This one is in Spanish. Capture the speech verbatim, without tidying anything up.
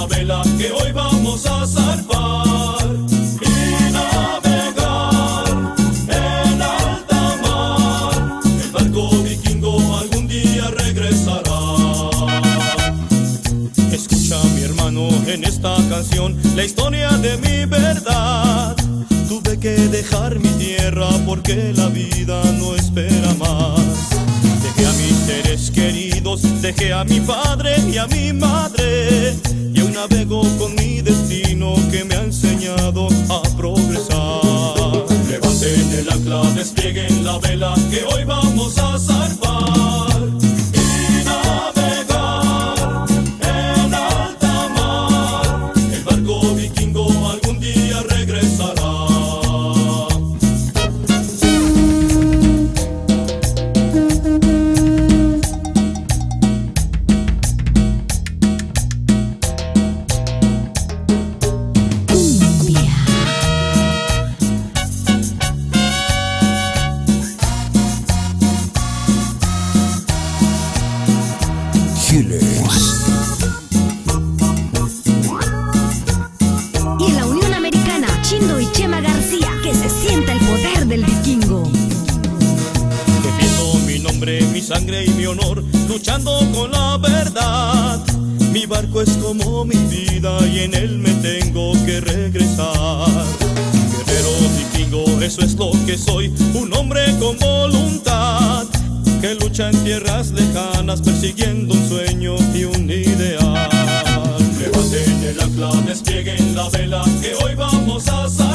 vela que hoy vamos a zarpar y navegar en alta mar. El barco vikingo algún día regresará. Escucha, mi hermano, en esta canción la historia de mi verdad. Tuve que dejar mi tierra porque la vida no espera más. Dejé a mis seres queridos, dejé a mi padre y a mi madre, y hoy navego con mi destino que me ha enseñado a progresar. Levanten el ancla, desplieguen la vela que hoy vamos a zarpar y navegar en alta mar. El barco vikingo algún día regresará. Y en la Unión Americana, Chindo y Chema García, que se sienta el poder del vikingo. Defiendo mi nombre, mi sangre y mi honor, luchando con la verdad. Mi barco es como mi vida y en él me tengo que regresar. Guerrero vikingo, eso es lo que soy, un hombre con voluntad, que lucha en tierras lejanas persiguiendo un sueño y un ideal. Levanten el ancla, desplieguen la vela que hoy vamos a salir.